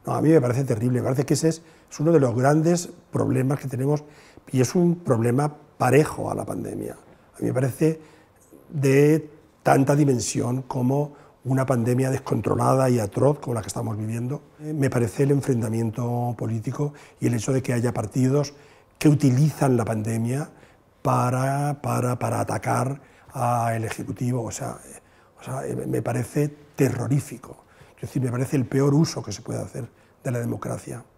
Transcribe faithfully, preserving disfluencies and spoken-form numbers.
No, a mí me parece terrible, me parece que ese es, es uno de los grandes problemas que tenemos y es un problema parejo a la pandemia. A mí me parece de tanta dimensión como una pandemia descontrolada y atroz como la que estamos viviendo. Me parece el enfrentamiento político y el hecho de que haya partidos que utilizan la pandemia para, para, para atacar al Ejecutivo, o sea, o sea, me parece terrorífico. Es decir, me parece el peor uso que se puede hacer de la democracia.